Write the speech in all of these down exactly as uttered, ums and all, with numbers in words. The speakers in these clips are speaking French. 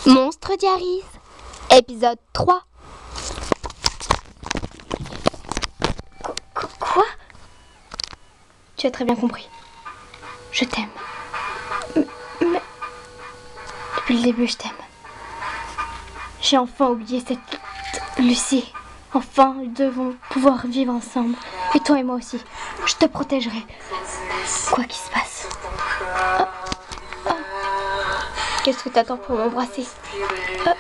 Monstre Diaries, épisode trois. Qu- qu- Quoi? Tu as très bien compris. Je t'aime. Mais, mais... Depuis le début, je t'aime. J'ai enfin oublié cette Lucie. Enfin, nous devons pouvoir vivre ensemble. Et toi et moi aussi. Je te protégerai. Quoi qu'il se passe. Oh. Oh. Qu'est-ce que t'attends pour m'embrasser? Oh.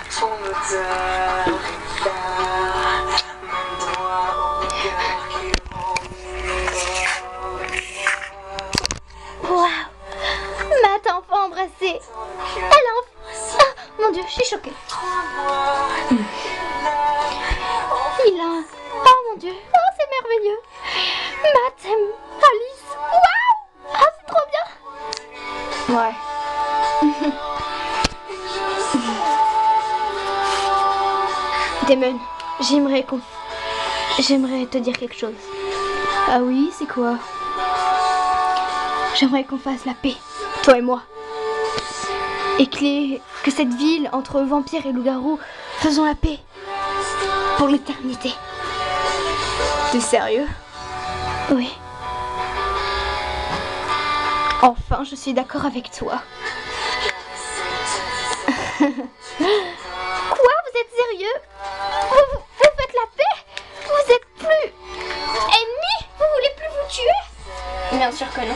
Waouh! Matt a enfin embrassé. Elle a enfin... Ah, mon Dieu, je suis choquée. Hmm. Il a... Oh mon Dieu, oh, c'est merveilleux. Matt aime Alice. Waouh! Ah, c'est trop bien. Ouais. Damon, j'aimerais qu'on... J'aimerais te dire quelque chose. Ah oui, c'est quoi? J'aimerais qu'on fasse la paix, toi et moi. Et que, les... que cette ville, entre vampires et loups-garous, faisons la paix. Pour l'éternité. T'es sérieux? Oui. Enfin, je suis d'accord avec toi. Quoi? Vous êtes sérieux? vous, vous, vous faites la paix? Vous êtes plus ennemis? Vous voulez plus vous tuer? Bien sûr que non.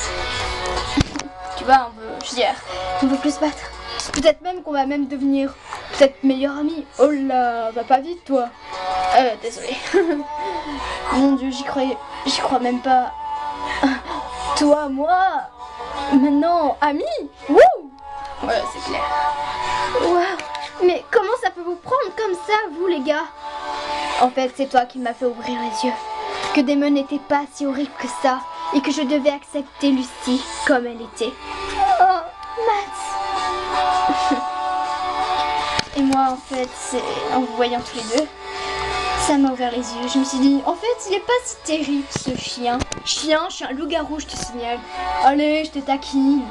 Tu vois, on veut, je veux dire, on veut plus se battre. Peut-être même qu'on va même devenir peut-être meilleurs amis. Oh là, va pas vite toi. Euh, désolé. Mon Dieu, j'y croyais, j'y crois même pas. Toi, moi, maintenant, amis. Wouh. Ouais, c'est clair. Waouh. Mais comment ça peut vous prendre comme ça, vous les gars? En fait, c'est toi qui m'as fait ouvrir les yeux. Que Damon n'était pas si horrible que ça. Et que je devais accepter Lucie comme elle était. Oh, Matt. Et moi, en fait, c'est en vous voyant tous les deux, ça m'a ouvert les yeux. Je me suis dit, en fait, il est pas si terrible ce chien. Chien, je suis un loup-garou, je te signale. Allez, je te taquine.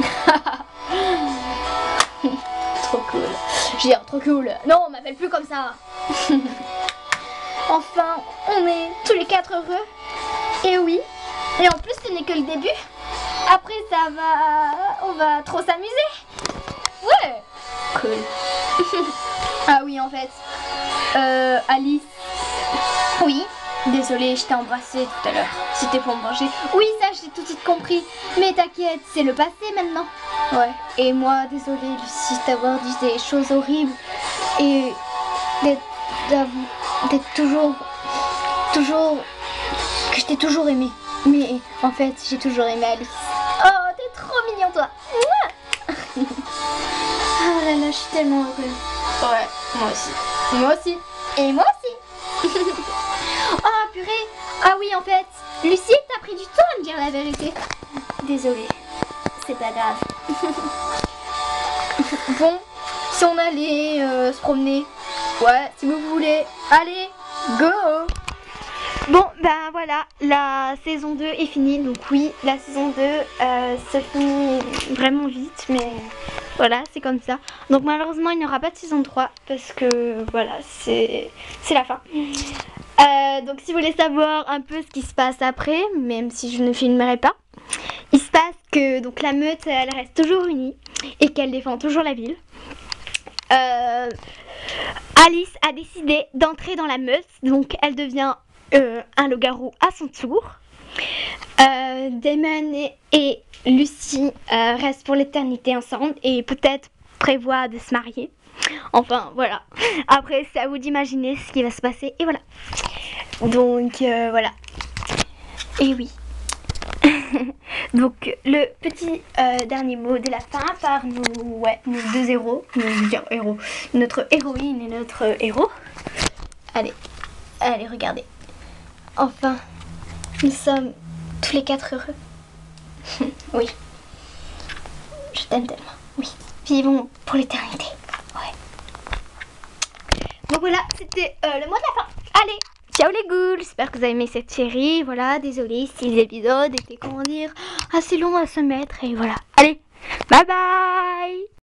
Trop cool. Je veux dire, trop cool. Non, on m'appelle plus comme ça. Enfin, on est tous les quatre heureux. Et oui. Et en plus, ce n'est que le début. Après, ça va... On va trop s'amuser. Ouais. Cool. Ah oui, en fait. Euh, Alice. Oui. Désolée, je t'ai embrassé tout à l'heure. C'était pour me venger. Oui, ça, j'ai tout de suite compris. Mais t'inquiète, c'est le passé maintenant. Ouais. Et moi, désolée, Lucie, d'avoir dit des choses horribles. Et d'être... d'être toujours... Toujours... Que je t'ai toujours aimé. Mais en fait, j'ai toujours aimé Alice. Oh, t'es trop mignon, toi. Oh là là, je suis tellement heureuse. Ouais, moi aussi. Moi aussi. Et moi aussi. Oh purée. Ah oui, en fait, Lucie, t'as pris du temps à me dire la vérité. Désolée. C'est pas grave. Bon, si on allait euh, se promener. Ouais, si vous voulez. Allez, go. Bon, ben voilà, la saison deux est finie. Donc oui, la saison deux, euh, ça finit vraiment vite, mais voilà, c'est comme ça. Donc malheureusement, il n'y aura pas de saison trois parce que voilà, c'est la fin. Euh, donc si vous voulez savoir un peu ce qui se passe après, même si je ne filmerai pas, il se passe que donc la meute, elle reste toujours unie et qu'elle défend toujours la ville. Euh, Alice a décidé d'entrer dans la meute, donc elle devient Euh, un loup-garou à son tour. Euh, Damon et, et Lucie euh, restent pour l'éternité ensemble et peut-être prévoient de se marier. Enfin voilà. Après c'est à vous d'imaginer ce qui va se passer et voilà. Donc euh, voilà. Et oui. Donc le petit euh, dernier mot de la fin par nos, ouais, nos deux héros, nos héros, notre héroïne et notre héros. Allez, allez regardez. Enfin, nous sommes tous les quatre heureux. Oui. Je t'aime tellement. Oui. Vivons pour l'éternité. Ouais. Donc voilà, c'était euh, le mot de la fin. Allez, ciao les ghouls. J'espère que vous avez aimé cette série. Voilà, désolée si l'épisode était, comment dire, assez long à se mettre. Et voilà. Allez, bye bye.